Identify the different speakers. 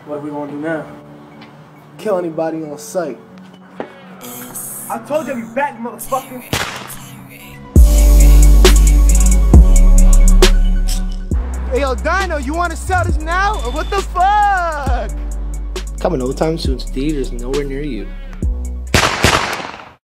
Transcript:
Speaker 1: What are we gonna do now?
Speaker 2: Kill anybody on sight.
Speaker 1: I told you I'll be back, motherfucker.
Speaker 2: Hey, yo, Dino, you wanna sell this now? Or what the fuck?
Speaker 3: Coming no time soon to theaters nowhere near you.